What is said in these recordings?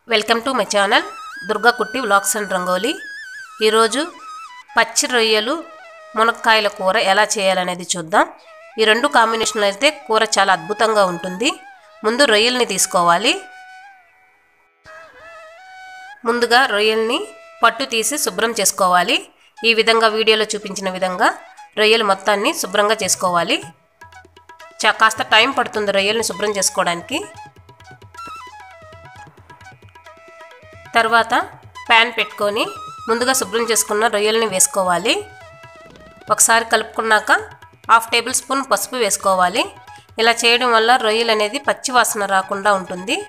Welcome to my channel Durga Kutti vlogs and rangoli. ఈరోజు పచ్చి రొయ్యలు మునక్కాయల కూర ఎలా చేయాలనేది చూద్దాం। ఈ రెండు కాంబినేషన్లో అయితే కూర చాలా అద్భుతంగా ఉంటుంది। ముందు రొయ్యల్ని తీసుకోవాలి। ముందుగా రొయ్యల్ని పట్టు తీసి శుభ్రం చేసుకోవాలి। ఈ విధంగా వీడియోలో చూపించిన విధంగా రొయ్యలు మొత్తాన్ని శుభ్రంగా చేసుకోవాలి। కాస్త టైం పడుతుంది రొయ్యల్ని శుభ్రం చేసుకోవడానికి। తర్వాత ప్యాన్ పెట్టుకొని ముందుగా శుభ్రం చేసుకున్న రొయ్యల్ని వేసుకోవాలి। ఒకసారి కలుపుకున్నాక హాఫ్ టేబుల్ స్పూన్ పసుపు వేసుకోవాలి। ఇలా చేయడం వల్ల రొయ్యలు అనేది పచ్చి వాసన రాకుండా ఉంటుంది।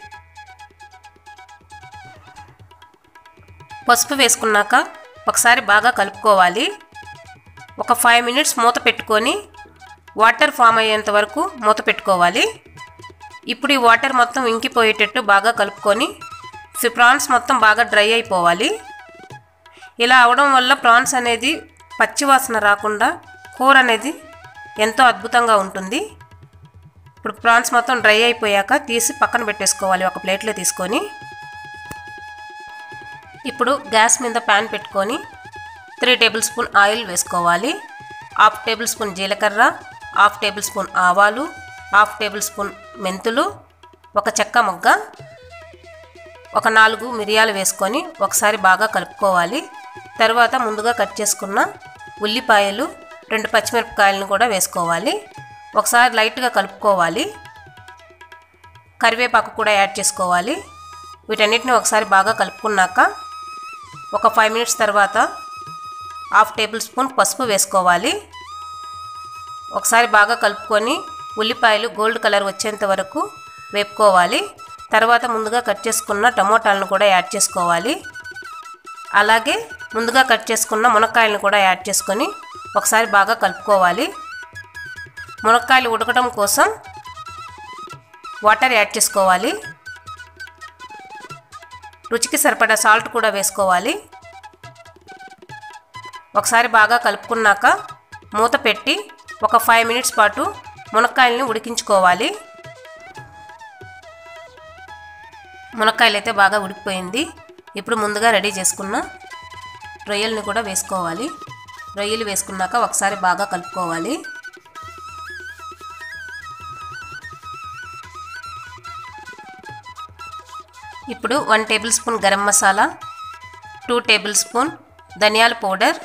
పసుపు వేసుకున్నాక ఒకసారి బాగా కలుపుకోవాలి। ఒక 5 మినిట్స్ మూత పెట్టుకొని వాటర్ ఫామ్ అయ్యేంత వరకు మూత పెట్టుకోవాలి। ఇప్పుడు ఈ వాటర్ మొత్తం ఇంకిపోయేటట్టు బాగా కలుపుకొని ప్రాన్స్ మొత్తం బాగా డ్రై అయిపోవాలి। ఇలా అవడం వల్ల ప్రాన్స్ అనేది పచ్చి వాసన రాకుండా కూర అనేది ఎంతో అద్భుతంగా ఉంటుంది। ఇప్పుడు ప్రాన్స్ మొత్తం డ్రై అయిపోయాక తీసి పక్కన పెట్టేసుకోవాలి ఒక ప్లేట్లో తీసుకొని। ఇప్పుడు గ్యాస్ మీద ప్యాన్ పెట్టుకొని 3 టేబుల్ స్పూన్ ఆయిల్ వేసుకోవాలి। హాఫ్ టేబుల్ స్పూన్ జీలకర్ర, హాఫ్ టేబుల్ స్పూన్ ఆవాలు, హాఫ్ టేబుల్ స్పూన్ మెంతులు, ఒక చెక్క మొగ్గ, ఒక 4 మిరియాలు వేసుకొని ఒకసారి బాగా కలుపుకోవాలి। తర్వాత ముందుగా కట్ చేసుకున్న ఉల్లిపాయలు, 2 పచ్చిమిరపకాయలను కూడా వేసుకోవాలి। ఒకసారి లైట్గా కలుపుకోవాలి। కరివేపాకు కూడా యాడ్ చేసుకోవాలి। వీటన్నిటిని ఒకసారి బాగా కలుపుకున్నాక ఒక 5 మినిట్స్ తర్వాత హాఫ్ టేబుల్ స్పూన్ పసుపు వేసుకోవాలి। ఒకసారి బాగా కలుపుకొని ఉల్లిపాయలు గోల్డ్ కలర్ వచ్చేంత వరకు వేపుకోవాలి। తర్వాత ముందుగా కట్ చేసుకున్న టమోటాలను కూడా యాడ్ చేసుకోవాలి। అలాగే ముందుగా కట్ చేసుకున్న మునక్కాయలను కూడా యాడ్ చేసుకొని ఒకసారి బాగా కలుపుకోవాలి। మునక్కాయలు ఉడకడం కోసం వాటర్ యాడ్ చేసుకోవాలి। రుచికి సరిపడా సాల్ట్ కూడా వేసుకోవాలి। ఒకసారి బాగా కలుపుకున్నాక మూత పెట్టి ఒక 5 మినిట్స్ పాటు మునక్కాయలను ఉడికించుకోవాలి। మునక్కాయలు అయితే బాగా ఉడికిపోయింది। ఇప్పుడు ముందుగా రెడీ చేసుకున్న రొయ్యల్ని కూడా వేసుకోవాలి। రొయ్యలు వేసుకున్నాక ఒకసారి బాగా కలుపుకోవాలి। ఇప్పుడు 1 tablespoon garam masala, 2 tablespoon ధనియాల పౌడర్,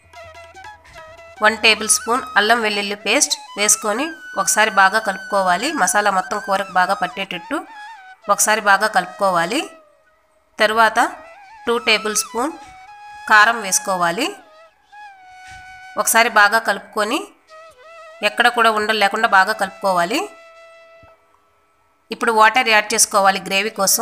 1 టేబుల్ స్పూన్ అల్లం వెల్లుల్లి పేస్ట్ వేసుకొని ఒకసారి బాగా కలుపుకోవాలి। మసాలా మొత్తం కూరకు బాగా పట్టేటట్టు ఒకసారి బాగా కలుపుకోవాలి। తరువాత 2 టేబుల్ స్పూన్ కారం వేసుకోవాలి। ఒకసారి బాగా కలుపుకొని ఎక్కడ కూడా ఉండలు లేకుండా బాగా కలుపుకోవాలి। ఇప్పుడు వాటర్ యాడ్ చేసుకోవాలి గ్రేవీ కోసం।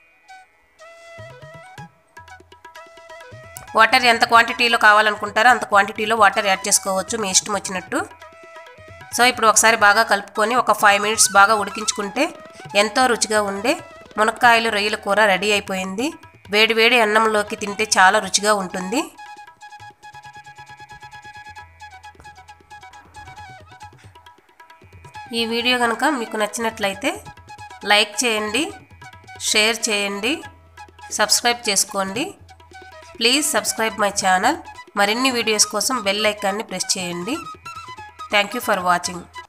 వాటర్ ఎంత క్వాంటిటీలో కావాలనుకుంటారో అంత క్వాంటిటీలో వాటర్ యాడ్ చేసుకోవచ్చు మీ ఇష్టం వచ్చినట్టు। సో ఇప్పుడు ఒకసారి బాగా కలుపుకొని ఒక 5 మినిట్స్ బాగా ఉడికించుకుంటే ఎంతో రుచిగా ఉండే మునక్కాయలు రొయ్యల కూర రెడీ అయిపోయింది। వేడి వేడి అన్నంలోకి తింటే చాలా రుచిగా ఉంటుంది। ఈ వీడియో కనుక మీకు నచ్చినట్లయితే లైక్ చేయండి, షేర్ చేయండి, సబ్స్క్రైబ్ చేసుకోండి। Please subscribe my channel. మరిన్ని వీడియోస్ కోసం బెల్ ఐకాన్ని ప్రెస్ చేయండి। Thank you for watching.